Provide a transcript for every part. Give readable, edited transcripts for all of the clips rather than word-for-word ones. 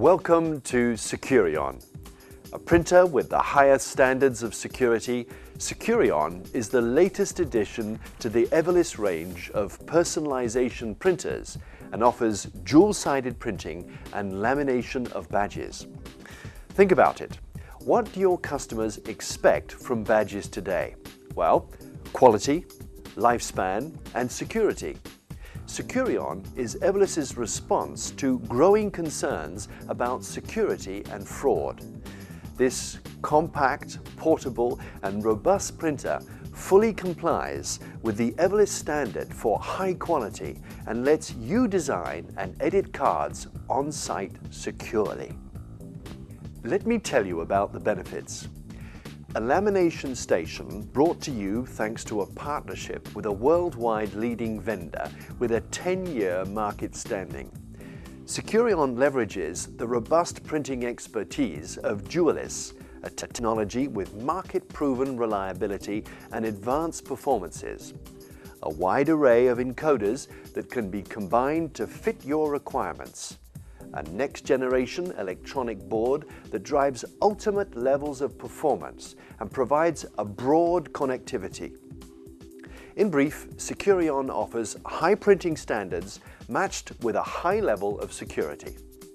Welcome to Securion. A printer with the highest standards of security, Securion is the latest addition to the Evolus range of personalization printers and offers dual-sided printing and lamination of badges. Think about it. What do your customers expect from badges today? Well, quality, lifespan, and security. Securion is Evolus's response to growing concerns about security and fraud. This compact, portable, and robust printer fully complies with the Evolus standard for high quality and lets you design and edit cards on-site securely. Let me tell you about the benefits. A lamination station brought to you thanks to a partnership with a worldwide leading vendor with a 10-year market standing. Securion leverages the robust printing expertise of Dualis, a technology with market-proven reliability and advanced performances. A wide array of encoders that can be combined to fit your requirements. A next-generation electronic board that drives ultimate levels of performance and provides a broad connectivity. In brief, Securion offers high printing standards matched with a high level of security.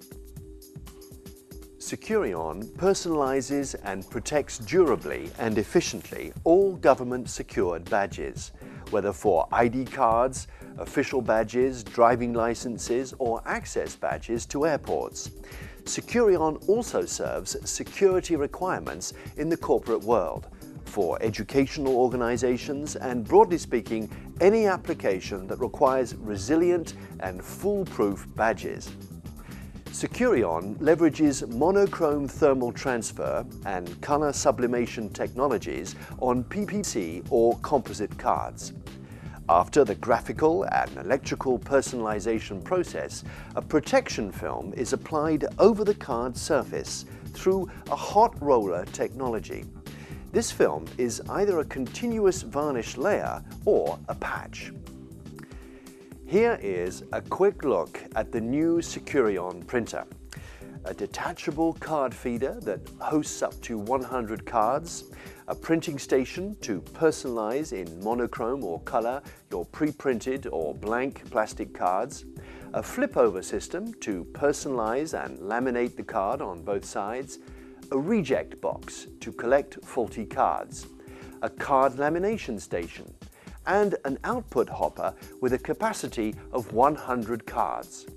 Securion personalizes and protects durably and efficiently all government-secured badges, whether for ID cards, official badges, driving licenses, or access badges to airports. Securion also serves security requirements in the corporate world, for educational organizations and, broadly speaking, any application that requires resilient and foolproof badges. Securion leverages monochrome thermal transfer and color sublimation technologies on PPC or composite cards. After the graphical and electrical personalization process, a protection film is applied over the card surface through a hot roller technology. This film is either a continuous varnish layer or a patch. Here is a quick look at the new Securion printer. A detachable card feeder that hosts up to 100 cards, a printing station to personalize in monochrome or color your pre-printed or blank plastic cards, a flip-over system to personalize and laminate the card on both sides, a reject box to collect faulty cards, a card lamination station, and an output hopper with a capacity of 100 cards.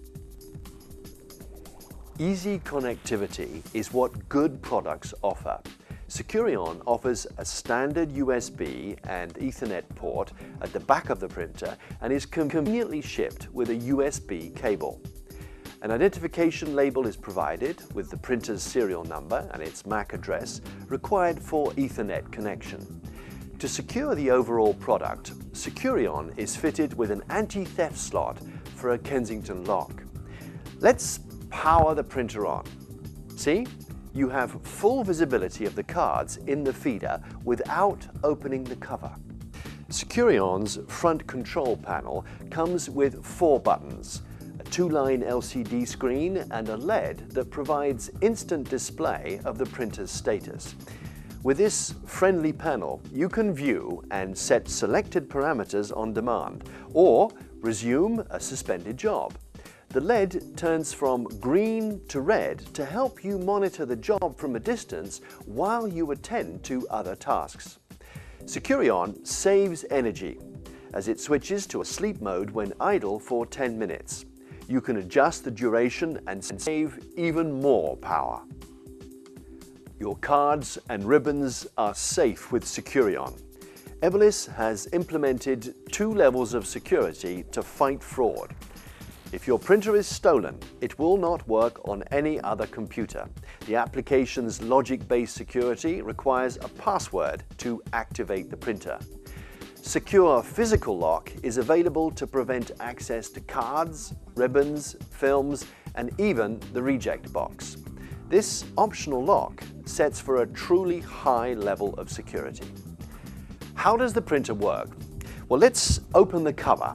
Easy connectivity is what good products offer. Securion offers a standard USB and Ethernet port at the back of the printer and is conveniently shipped with a USB cable. An identification label is provided with the printer's serial number and its MAC address required for Ethernet connection. To secure the overall product, Securion is fitted with an anti-theft slot for a Kensington lock. Let's power the printer on. See? You have full visibility of the cards in the feeder without opening the cover. Securion's front control panel comes with 4 buttons, a 2-line LCD screen and a LED that provides instant display of the printer's status. With this friendly panel, you can view and set selected parameters on demand or resume a suspended job. The LED turns from green to red to help you monitor the job from a distance while you attend to other tasks. Securion saves energy as it switches to a sleep mode when idle for 10 minutes. You can adjust the duration and save even more power. Your cards and ribbons are safe with Securion. Evolus has implemented 2 levels of security to fight fraud. If your printer is stolen, it will not work on any other computer. The application's logic-based security requires a password to activate the printer. Secure Physical Lock is available to prevent access to cards, ribbons, films, and even the reject box. This optional lock sets for a truly high level of security. How does the printer work? Well, let's open the cover.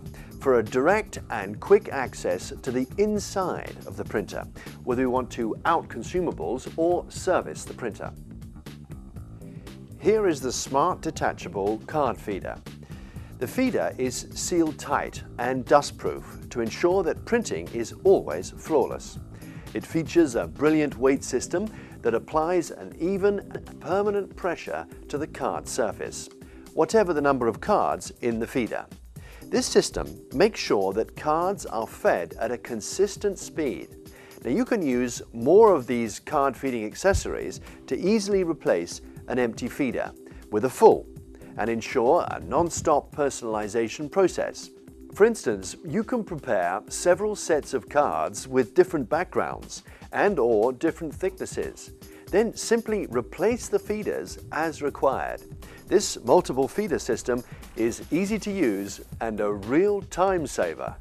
for a direct and quick access to the inside of the printer, whether we want to out consumables or service the printer. Here is the smart detachable card feeder. The feeder is sealed tight and dustproof to ensure that printing is always flawless. It features a brilliant weight system that applies an even and permanent pressure to the card surface, whatever the number of cards in the feeder. This system makes sure that cards are fed at a consistent speed. Now you can use more of these card feeding accessories to easily replace an empty feeder with a full and ensure a non-stop personalization process. For instance, you can prepare several sets of cards with different backgrounds and/or different thicknesses. Then simply replace the feeders as required. This multiple feeder system is easy to use and a real time saver.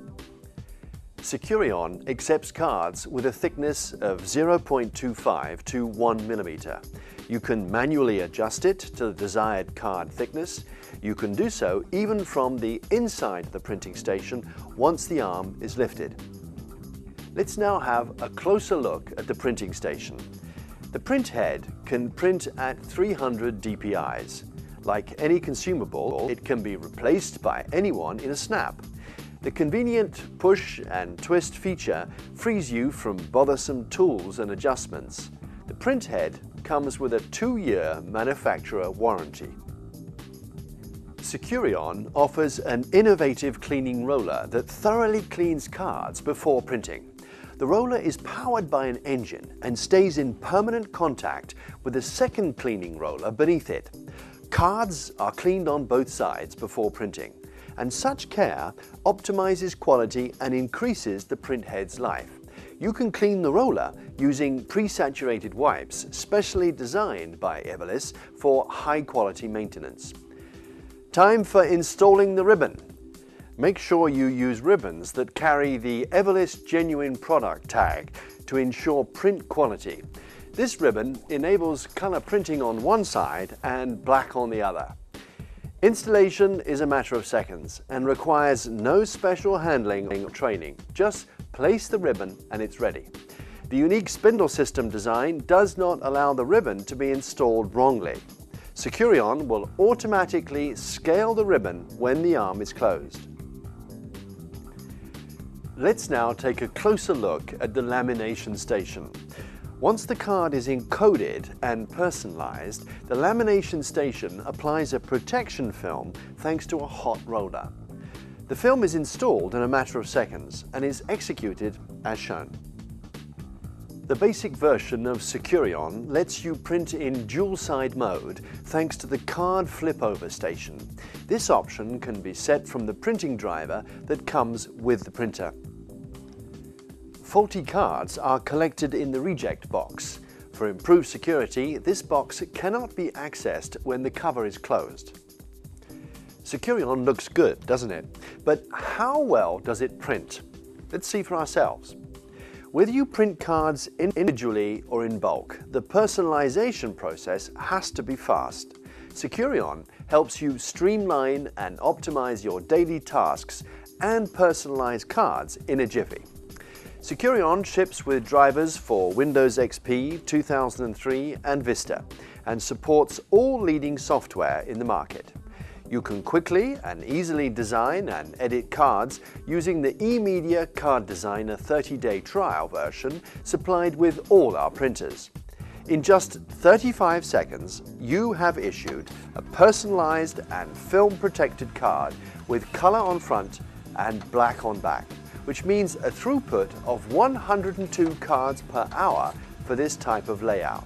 Securion accepts cards with a thickness of 0.25 to 1 mm. You can manually adjust it to the desired card thickness. You can do so even from the inside of the printing station once the arm is lifted. Let's now have a closer look at the printing station. The print head can print at 300 DPIs. Like any consumable, it can be replaced by anyone in a snap. The convenient push and twist feature frees you from bothersome tools and adjustments. The print head comes with a 2-year manufacturer warranty. Securion offers an innovative cleaning roller that thoroughly cleans cards before printing. The roller is powered by an engine and stays in permanent contact with a second cleaning roller beneath it. Cards are cleaned on both sides before printing, and such care optimizes quality and increases the print head's life. You can clean the roller using pre-saturated wipes specially designed by Evolus for high-quality maintenance. Time for installing the ribbon. Make sure you use ribbons that carry the Evolus Genuine Product tag to ensure print quality. This ribbon enables color printing on one side and black on the other. Installation is a matter of seconds and requires no special handling or training. Just place the ribbon and it's ready. The unique spindle system design does not allow the ribbon to be installed wrongly. Securion will automatically scale the ribbon when the arm is closed. Let's now take a closer look at the lamination station. Once the card is encoded and personalized, the lamination station applies a protection film thanks to a hot roller. The film is installed in a matter of seconds and is executed as shown. The basic version of Securion lets you print in dual-side mode thanks to the card flip-over station. This option can be set from the printing driver that comes with the printer. Faulty cards are collected in the reject box. For improved security, this box cannot be accessed when the cover is closed. Securion looks good, doesn't it? But how well does it print? Let's see for ourselves. Whether you print cards individually or in bulk, the personalization process has to be fast. Securion helps you streamline and optimize your daily tasks and personalize cards in a jiffy. Securion ships with drivers for Windows XP, 2003 and Vista and supports all leading software in the market. You can quickly and easily design and edit cards using the eMedia Card Designer 30-day trial version supplied with all our printers. In just 35 seconds, you have issued a personalized and film-protected card with color on front and black on back, which means a throughput of 102 cards per hour for this type of layout.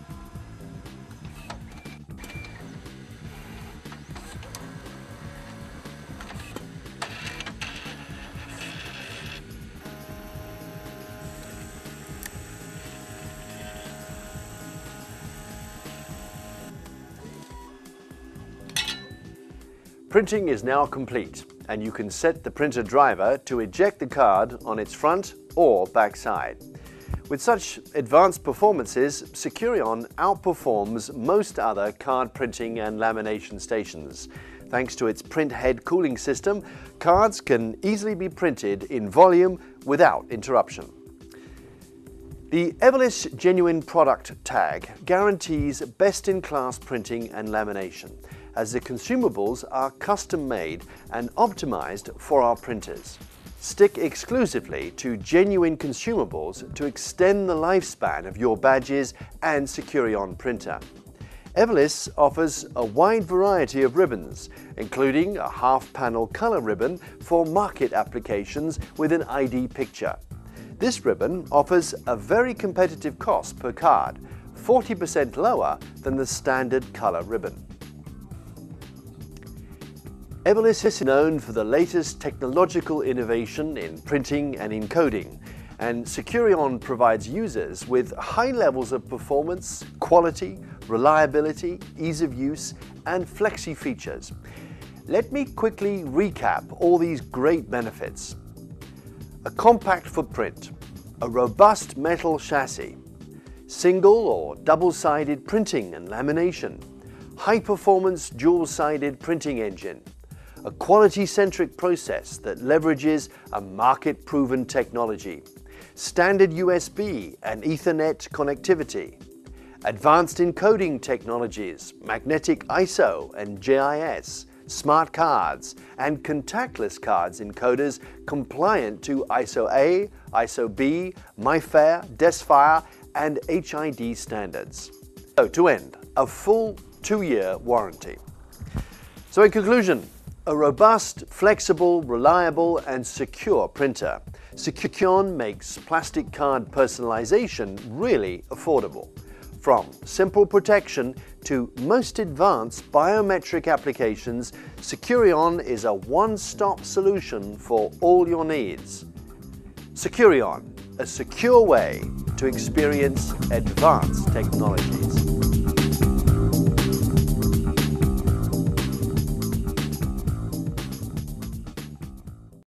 Printing is now complete, and you can set the printer driver to eject the card on its front or back side. With such advanced performances, Securion outperforms most other card printing and lamination stations. Thanks to its print head cooling system, cards can easily be printed in volume without interruption. The Everlis Genuine Product Tag guarantees best-in-class printing and lamination, as the consumables are custom-made and optimized for our printers. Stick exclusively to genuine consumables to extend the lifespan of your badges and Securion printer. Everlis offers a wide variety of ribbons, including a half-panel color ribbon for market applications with an ID picture. This ribbon offers a very competitive cost per card, 40% lower than the standard color ribbon. Everlis is known for the latest technological innovation in printing and encoding, and Securion provides users with high levels of performance, quality, reliability, ease of use, and flexi features. Let me quickly recap all these great benefits. A compact footprint, a robust metal chassis, single or double-sided printing and lamination, high-performance dual-sided printing engine, a quality-centric process that leverages a market-proven technology, standard USB and Ethernet connectivity, advanced encoding technologies, magnetic ISO and GIS, smart cards, and contactless cards encoders compliant to ISO A, ISO B, MIFARE, DESFire, and HID standards. So to end, a full 2-year warranty. So in conclusion, a robust, flexible, reliable, and secure printer. Securion makes plastic card personalization really affordable. From simple protection to most advanced biometric applications, Securion is a one-stop solution for all your needs. Securion, a secure way to experience advanced technologies.